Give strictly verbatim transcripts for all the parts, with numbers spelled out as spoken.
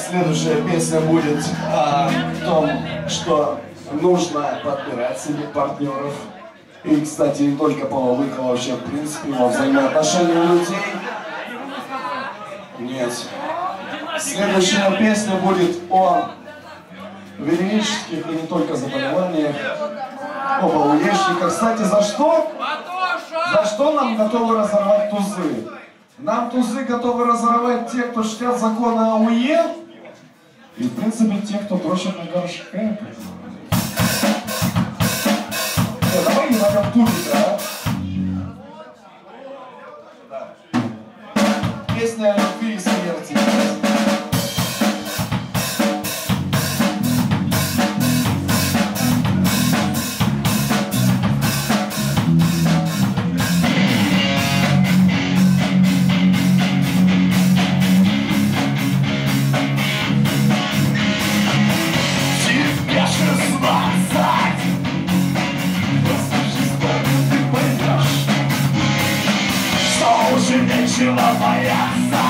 Следующая песня будет о том, что нужно подбирать себе партнеров. И, кстати, не только половых, а вообще, в принципе, во взаимоотношениях людей. Нет. Следующая песня будет о венерических и не только заболеваниях, о баулежниках. Кстати, за что? За что нам готовы разорвать тузы? Нам тузы готовы разорвать те, кто чтят законы АУЕ, и, в принципе, те, кто дрочит на горшке. Нет, давай не найдем тузика, а? Песня о любви и смерти. Нечего бояться.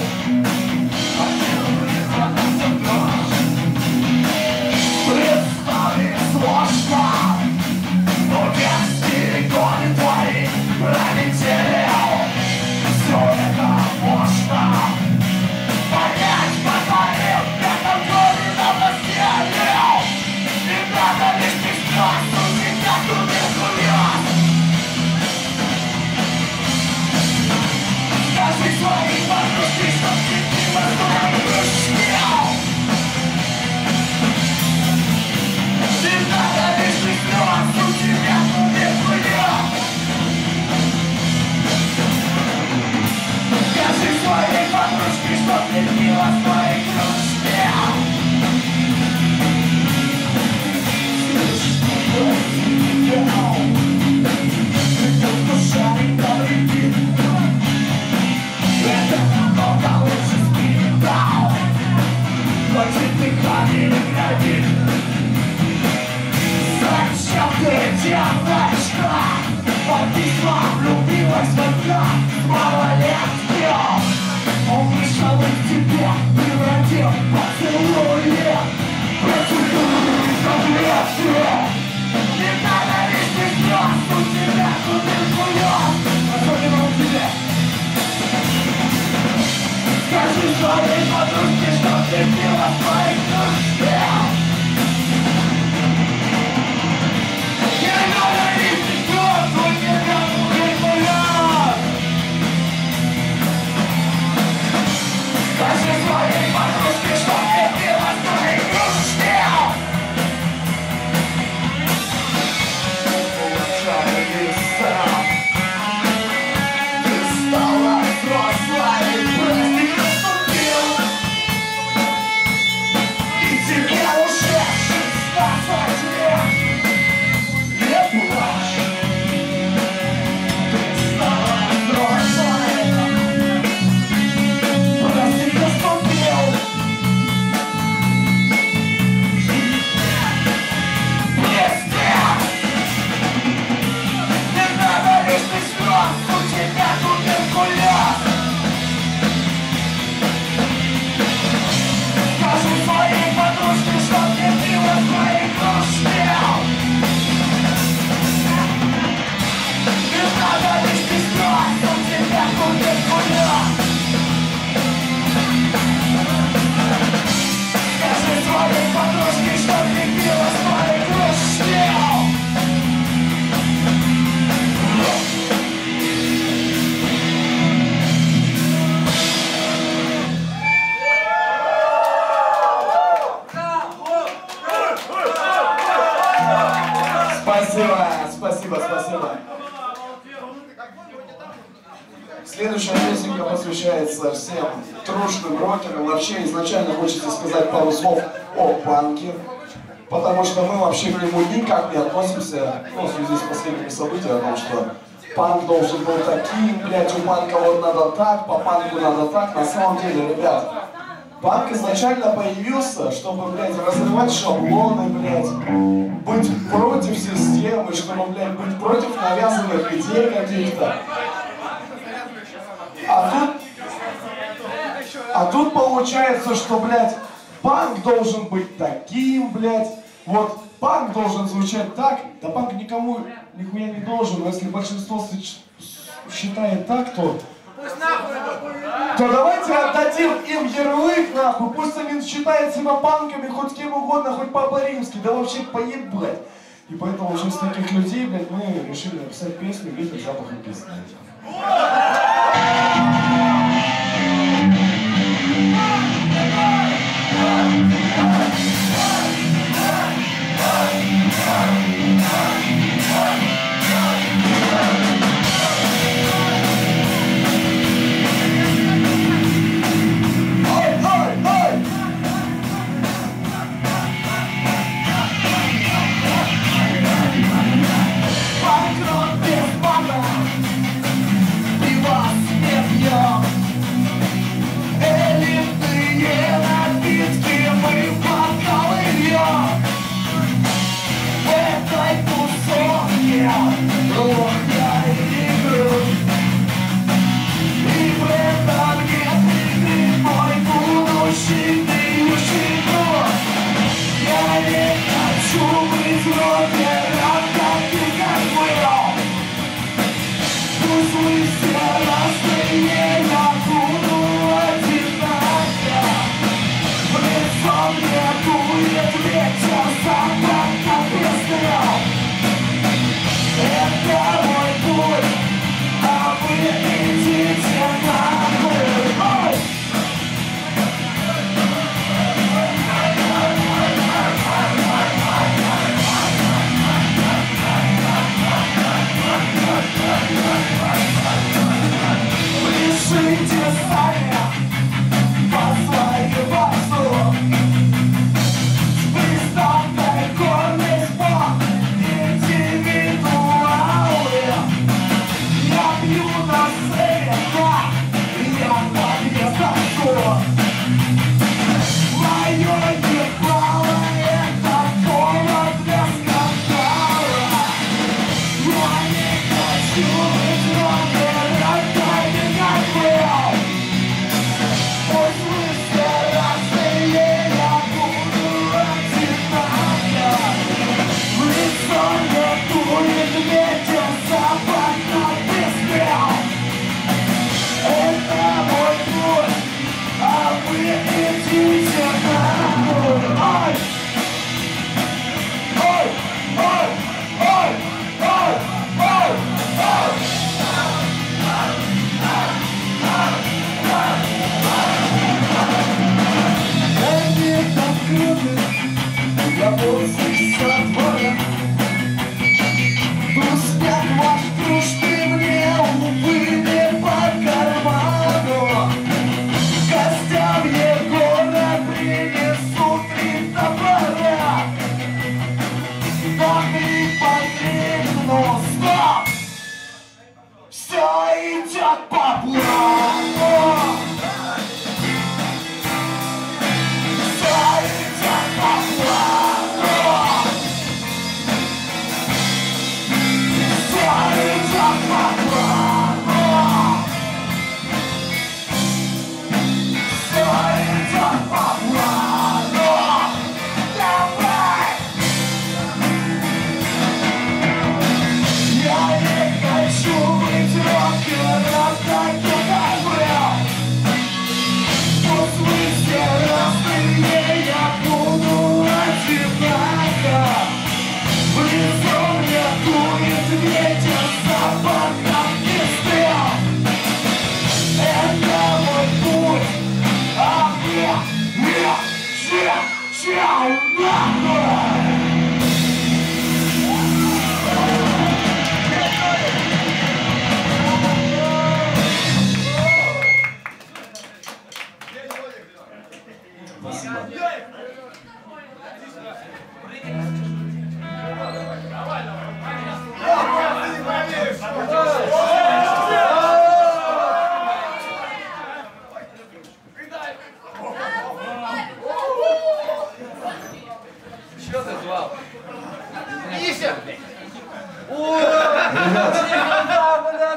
Представить сложно, но вести годы твои пролетели. Все это можно понять, поговорив, как годы на постели. Не надо лишних слез, у тебя тут не хуя. Скажи своей подружке, что ты не возможно. Не надо лишних слез, у тебя тут не хуя. Скажи своей подружке, что ты не возможно. Это намного лучше спиритал. Хочет дыхание не градит. Зачем ты, девочка, под письмом влюбилась в меня с малолетки? Он вышел из тебя, превратил поцелуи. Поцелуи таблетки. Не надо лишних слез, у тебя тут не хуя. Особенно у тебя. Скажи своей подружке, что ты пила своих друзей. Не надо лишних слез, у тебя будет хуя. Скажи своей подружке, что ты пила своих друзей. Улучшай леса. Ты стала взрослой. Спасибо, спасибо, спасибо. Следующая песенка посвящается всем трушным рокерам. Вообще изначально хочется сказать пару слов о панке, потому что мы вообще к нему никак не относимся, ну, в связи с последними событиями, о том, что панк должен был таким, блядь, у панка вот надо так, по панку надо так. На самом деле, ребят, панк изначально появился, чтобы, блядь, разрывать шаблоны, блядь, быть против системы, чтобы, блядь, быть против навязанных идей каких-то. А тут, а тут получается, что, блядь, панк должен быть таким, блядь. Вот, панк должен звучать так. Да панк никому нихуя не должен. Но если большинство считает так, то... То давайте отдадим им ярлык, нахуй. Пусть они считают себя панками, хоть кем угодно, хоть Папа Римский. Да вообще поебать. И поэтому уже с таких людей, блядь, мы решили написать песню «Ветер запахом песни».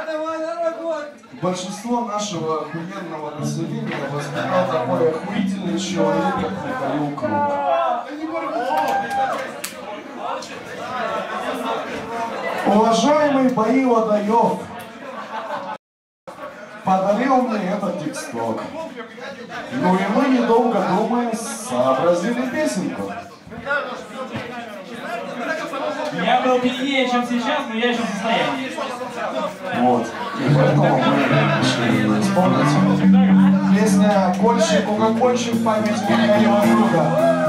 Большинство нашего охуенного населения воспитал такой охуительный Каждый человек Михаил Круг. Уважаемый Бои Водоев подарил мне этот тексток. Ну и мы, недолго думая, сообразили песенку. Я был пьянее, чем сейчас, но я еще в состоянии. Вот. И поэтому мы решили исполнить. Песня «Кольщик, угокольщик» в память Михаила Круга.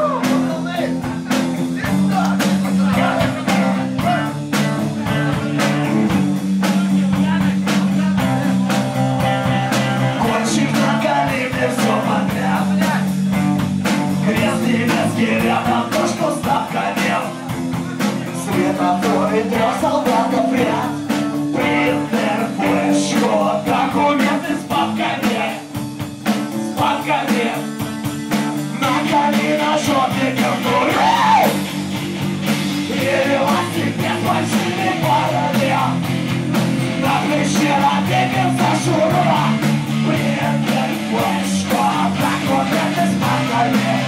Рядом то, что ставка нет. Светофоры трех солдатов ряд. Принтер, флешку, документы с папками. С папками. На колено жопе картуры. И велосипед с большими парами. На плече напипится шурура. Принтер, флешку, документы с папками.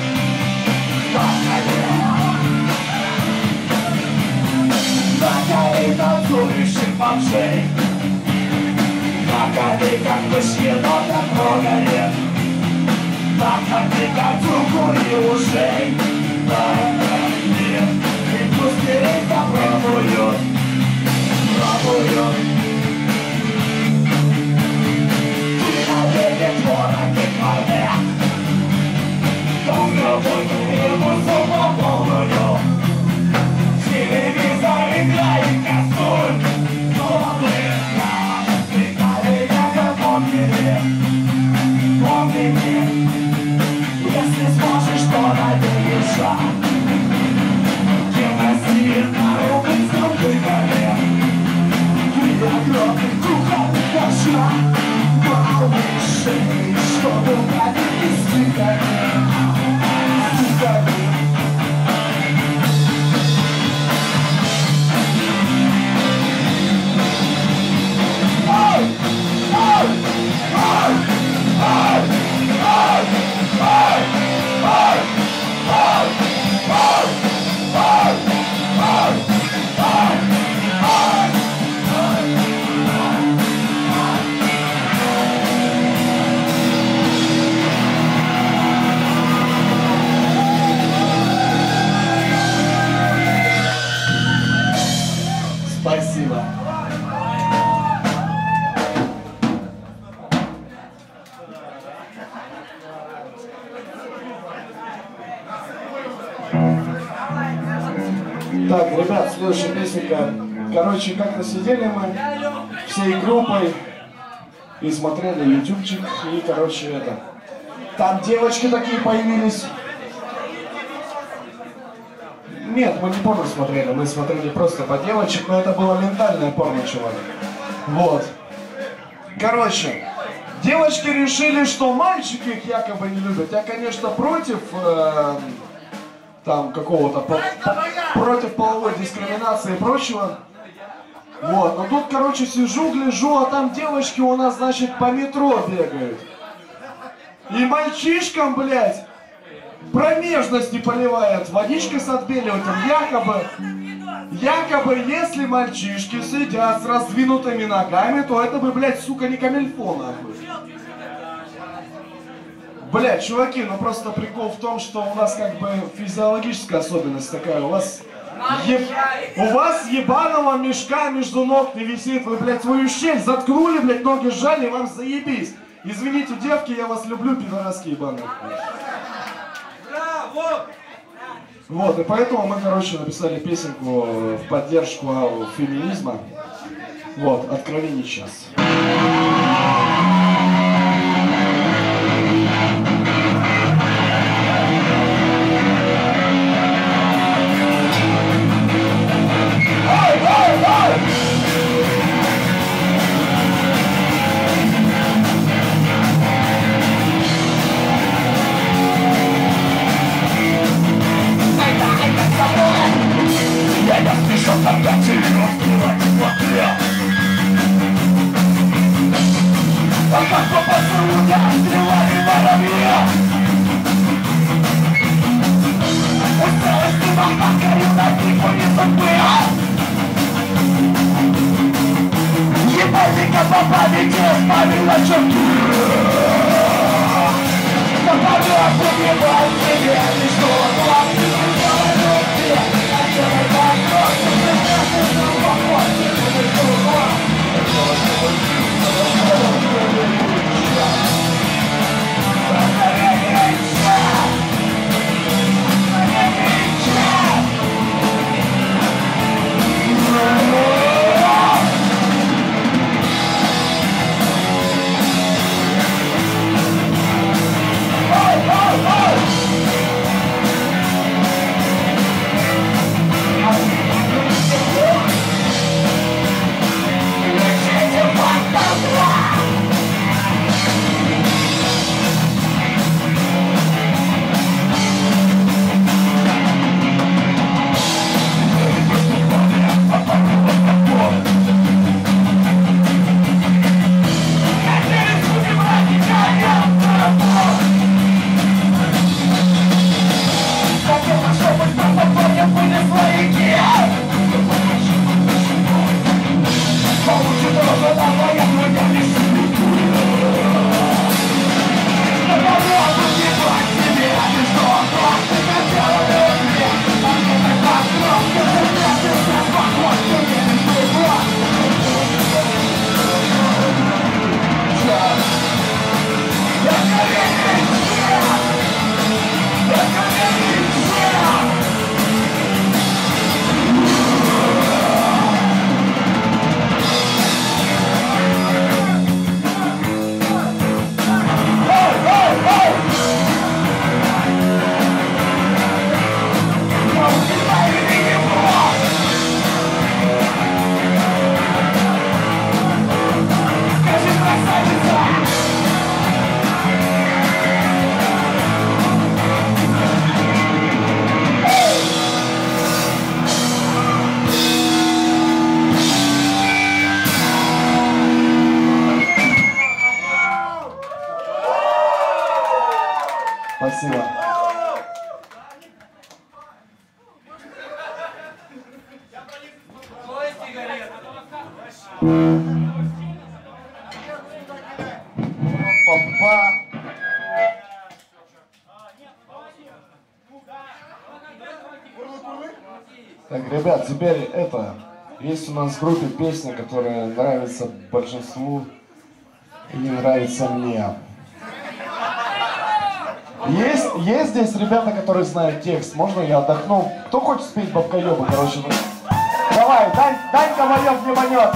Накали танцующих бомжей. Накали, как мышь енота прогорит. Накали, как руку и ушей. Накали, и пусть их попробуют. Пробуют. Ты навеки твороги крови. Попробуй ему зубом полную. Телевизор играет косуль. Добрый нам отвлекали, как помнили. Помните, если сможешь, то набери шаг. Гимнастик на рубинском выходе. И огромный кухонный кошак. Малый шеи, чтобы уходить из стыками. Спасибо. Так, ребят, следующая песенка. Короче, как-то сидели мы всей группой и смотрели ютубчик, и, короче, это... Там девочки такие появились. Нет, мы не порно смотрели, мы смотрели просто по девочек, но это было ментальное порно, чувак. Вот. Короче, девочки решили, что мальчики их якобы не любят. Я, конечно, против э, там какого-то по, по, против половой дискриминации и прочего. Вот, но тут, короче, сижу, гляжу, а там девочки у нас, значит, по метро бегают. И мальчишкам, блядь, промежности поливает водичкой с отбеливателем. Якобы, якобы, если мальчишки сидят с раздвинутыми ногами, то это бы, блядь, сука, не камильфо, нахуй. Блядь, чуваки, ну просто прикол в том, что у нас как бы физиологическая особенность такая. У вас, еб... у вас ебаного мешка между ног не висит. Вы, блядь, свою щель заткнули, блядь, ноги сжали, и вам заебись. Извините, девки, я вас люблю, пидораски ебаные. Вот, и поэтому мы, короче, написали песенку в поддержку феминизма. Вот, «Откровений час». Я спешу опять и раскрывать смотря. Так, ребят, теперь это... Есть у нас в группе песня, которая нравится большинству и не нравится мне. Есть, есть здесь ребята, которые знают текст? Можно я отдохну? Кто хочет спеть бабкоёбы, короче? Давай, дай, дай ковалёв не манёт.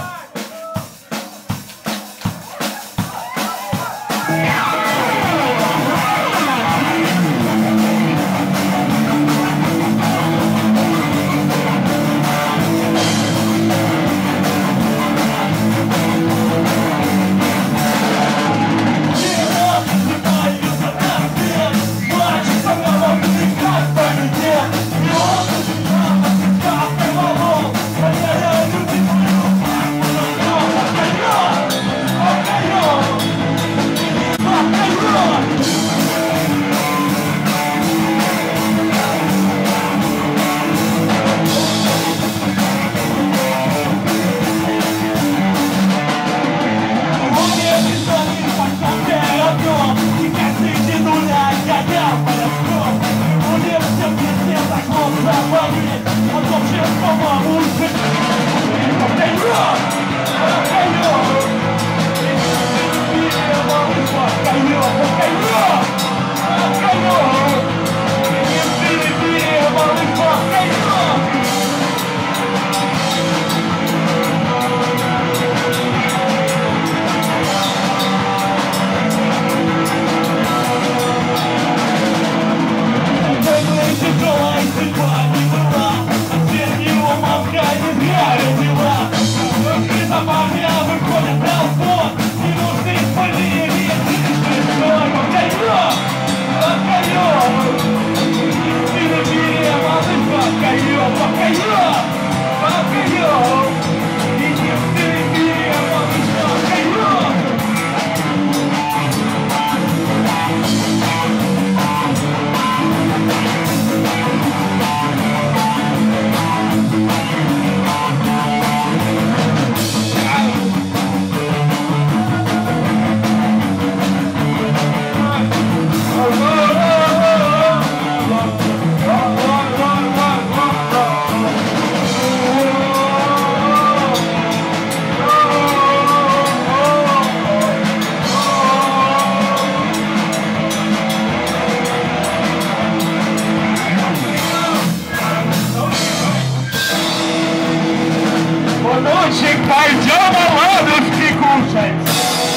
Пойдем оладушки кушать!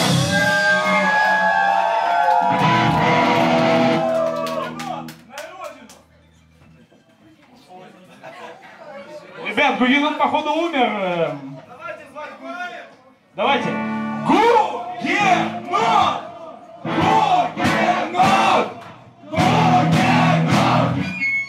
Ребят, Гугенот, походу, умер. Давайте звать Гугенот. Давайте. Гугенот! Гугенот! Гугенот!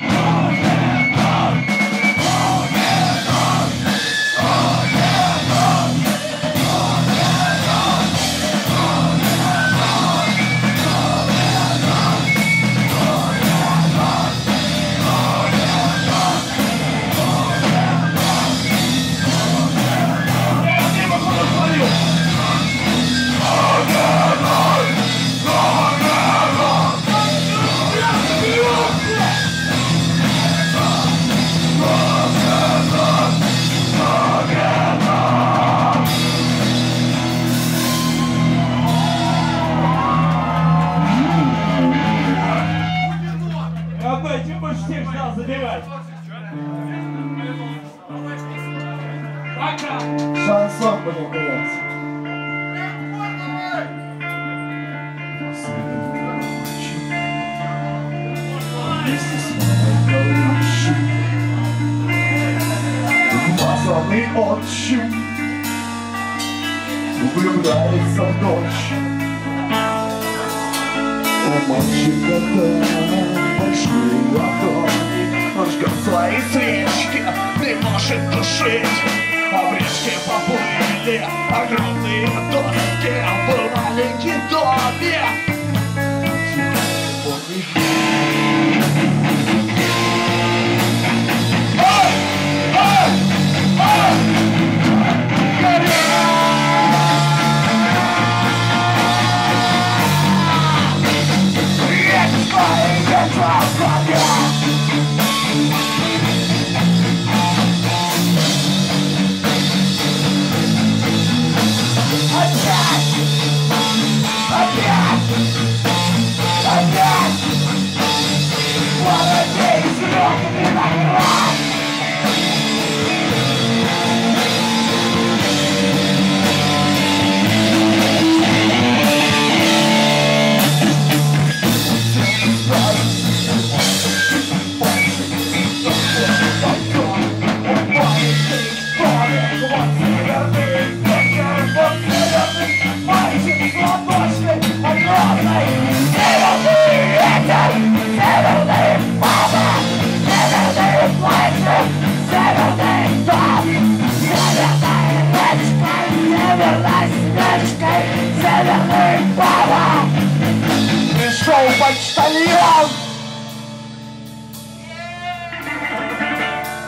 Забирать. Шансон будем играть. Пацаны отчим влюбляется в дочь. У мальчика там большие ладони, он ждет свои свечки, не может тушить. А брички поплыли, огромные доски, был маленький домик. Ой! Ой! Ой! Горит! It's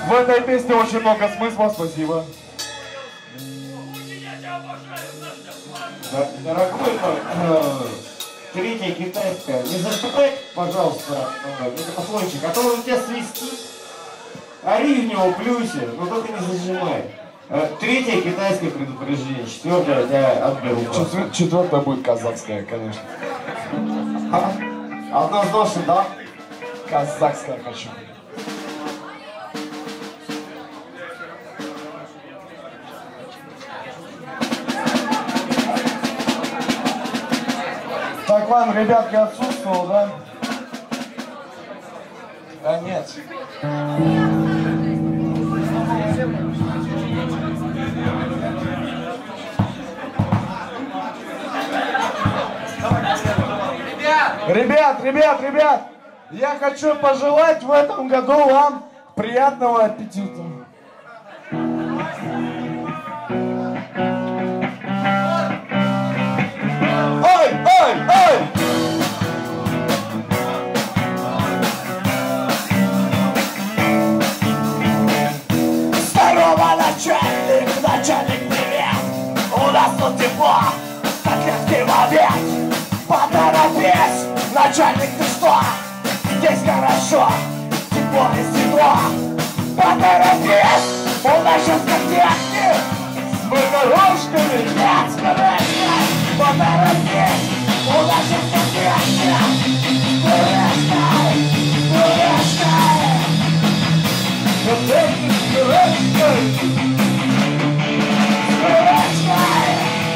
В этой песне очень много смысла, спасибо. Дорогой мой, э, третья китайская, не заступай, пожалуйста, э, микрофончик, а то он у тебя свистит. Ори в него, плюйся, но только не зажимай. Э, третье китайское предупреждение, четвертое я отберу. Четвер- Четвертая будет казахская, конечно. А? Однозначно, да? Казахская хочу. Так, ладно, ребятки, отсутствовал, да? Да нет. Ребят, ребят, ребят, я хочу пожелать в этом году вам приятного аппетита. Ой, ой, ой! Здорово, начальник, начальник, привет! У нас тут тепло, так легкий момент. Поторопись, начальник, ты что? Здесь хорошо, тепло и светло. Поторопись, у нас сейчас контакты с макарошками. Нет, с пюрешкой. Поторопись, у нас сейчас контакты с пюрешкой, с пюрешкой. Контакты с пюрешкой, с пюрешкой.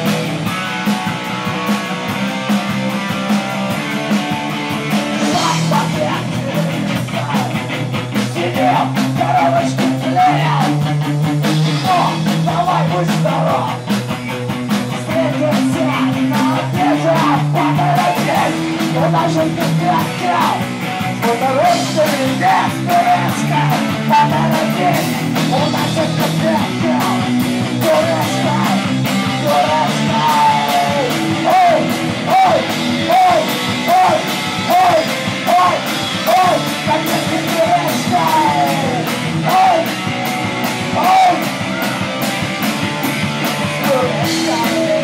Коробочку клеят. О, давай будь здоров. Встретимся на обеде. Поторопись, у нас же контакт. Поторопись, нет, турецкая. Поторопись, у нас же контакт. Турецкая, турецкая. Ой, ой, ой, ой, ой, ой, ой, как ты турецкая. Ой, ой, турецкая.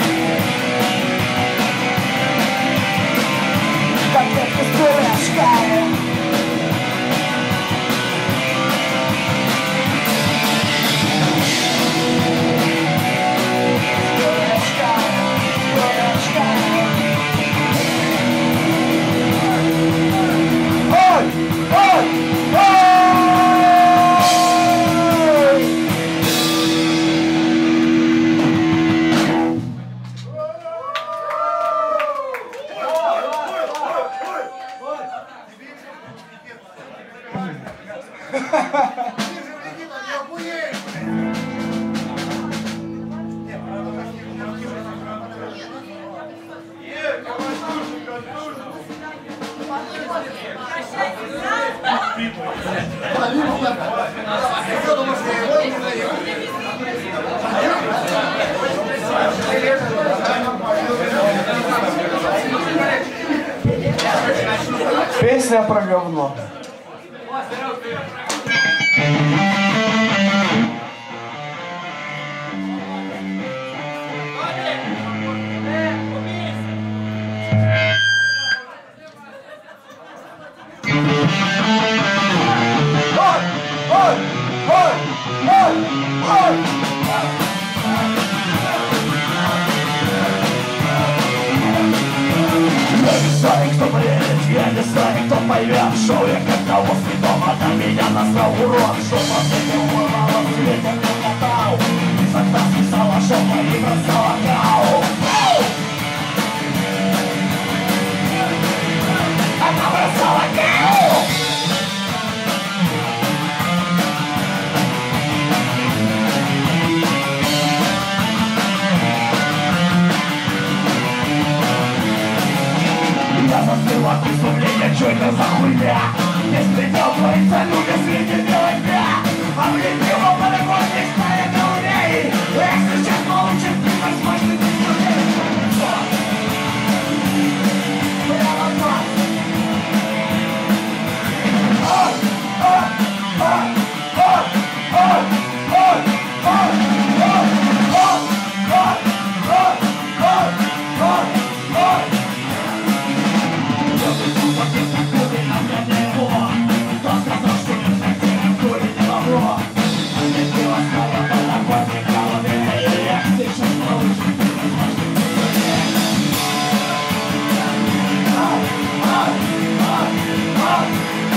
Как ты турецкая. Песня про говно. Шоу я когда возле дома на меня насрал урод. Что последнего урала в свете не катал. И тогда списала шоу и бросала кау. Она бросала кау. Я застыл от изумления, чё это за хуйня? Весь предел творится, люди среди бела дня. А мне его по-любому не ставят на уме. Эх, сейчас получит невозможно не сумеет. Прямо в нас. Ой, ой, ой, ой.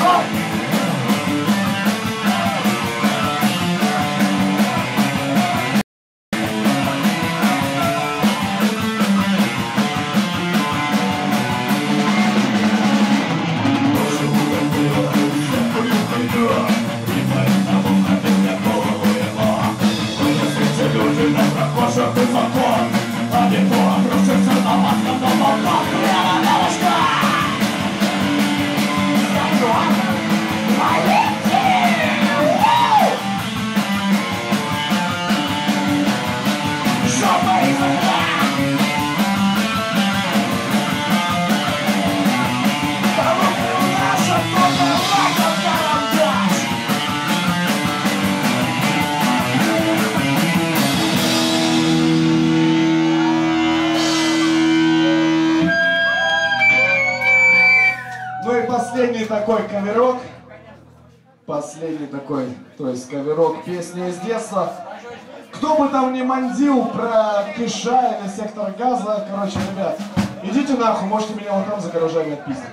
Последний такой каверок, последний такой, то есть каверок песни из детства. Кто бы там ни мандил про Киша или Сектор Газа, короче, ребят, идите нахуй, можете меня вот там за гаражами отпиздить.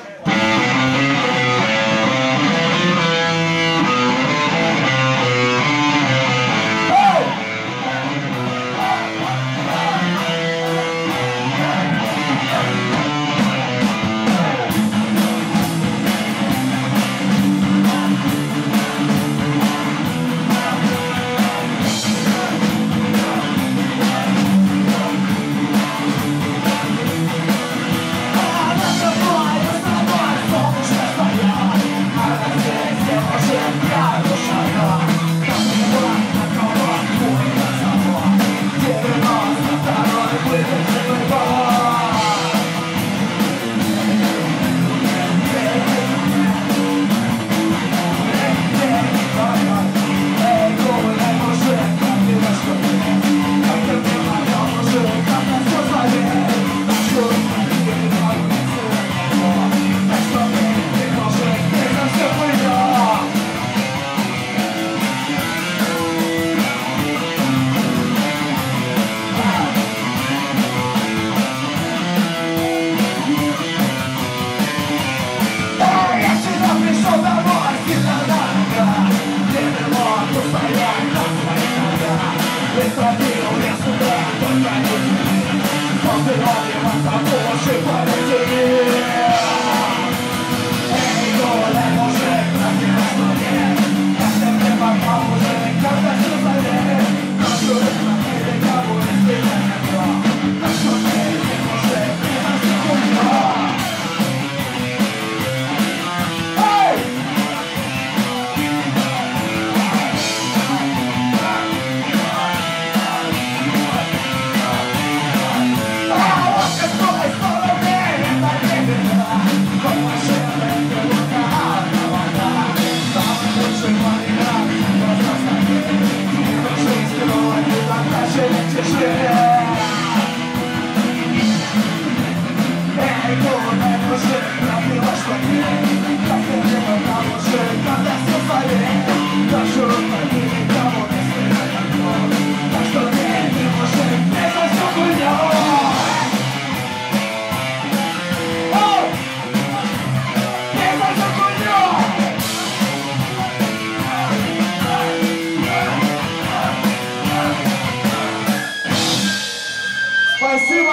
Спасибо,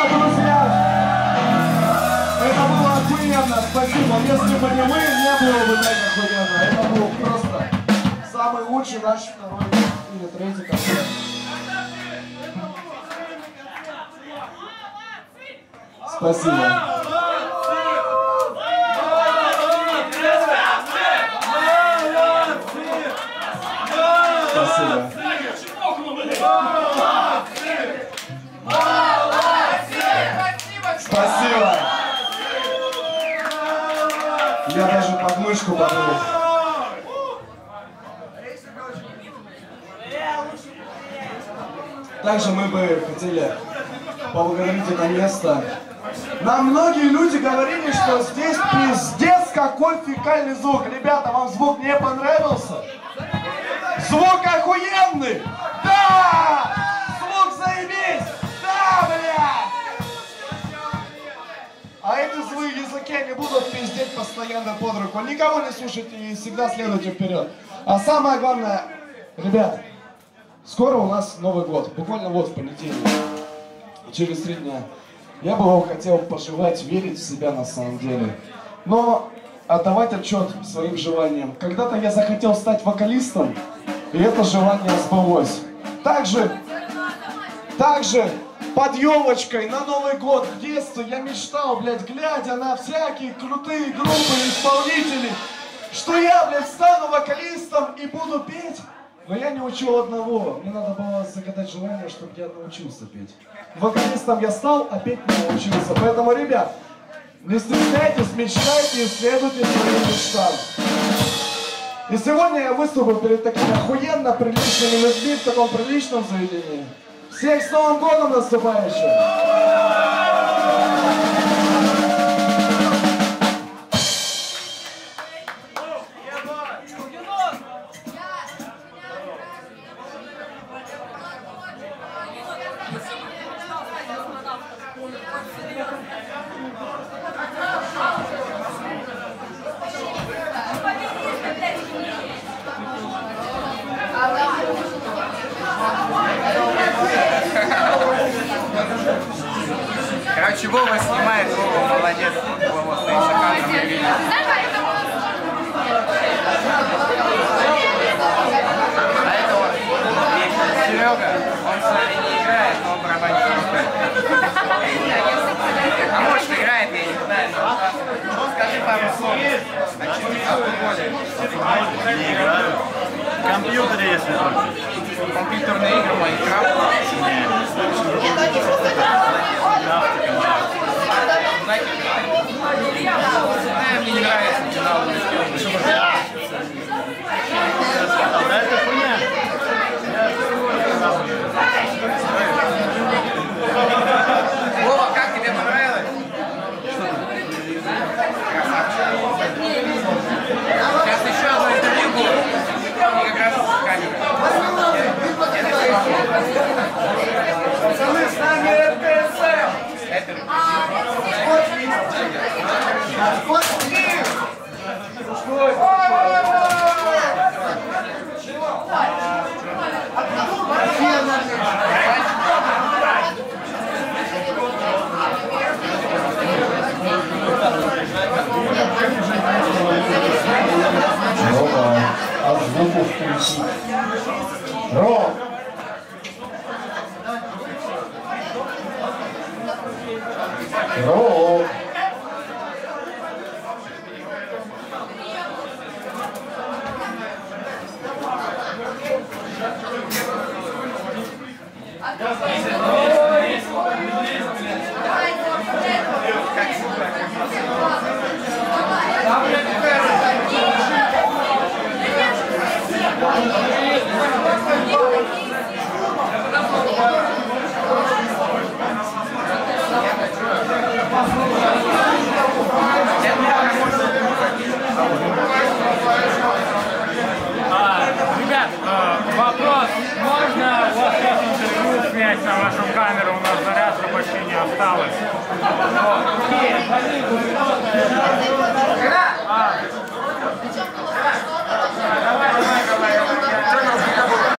друзья! Это было охуенно, спасибо. Если бы не вы, не было бы так охуенно. Это был просто самый лучший наш второй или третий концерт. Спасибо. Спасибо. Спасибо. Я даже подмышку подумал. Также мы бы хотели поблагодарить это место. Нам многие люди говорили, что здесь пиздец какой фекальный звук. Ребята, вам звук не понравился? Звук охуенный! Да! Звук заебись! Да, блядь! А эти злые языки не будут пиздеть постоянно под руку. Никого не слушайте и всегда следуйте вперед. А самое главное, ребят, скоро у нас Новый год. Буквально вот в понедельник. Через три дня. Я бы вам хотел пожелать верить в себя на самом деле. Но отдавать отчет своим желаниям. Когда-то я захотел стать вокалистом, и это желание сбылось. Также, также под елочкой на Новый год в детстве я мечтал, блядь, глядя на всякие крутые группы и исполнителей, что я, блядь, стану вокалистом и буду петь. Но я не учил одного. Мне надо было загадать желание, чтобы я научился петь. Вокалистом я стал, а петь не научился. Поэтому, ребят, не стесняйтесь, мечтайте и следуйте своим мечтам. И сегодня я выступлю перед такими охуенно приличными людьми в таком приличном заведении. Всех с Новым годом наступающим! Короче, Вова снимает, Вова молодец, Вова стоит шикарно. А это вот Серега, он с нами не играет, но он барабанщик. А может играет, я не знаю. Скажи пару слов. О чем ты в Не играю. В компьютере, если только. Компьютерные игры, Майнкрафт. Мне не нравится финал. Да это хуйня. Вова, как тебе понравилось? Сейчас еще одно интервью будет. И как раз с камерой. Пацаны, с нами эр тэ эс эм! Это Рома, а звуку включи. Ром! Ром! Ребят, вопрос. Можно у вас сейчас интервью снять на вашу камеру? У нас зарядка почти не осталось.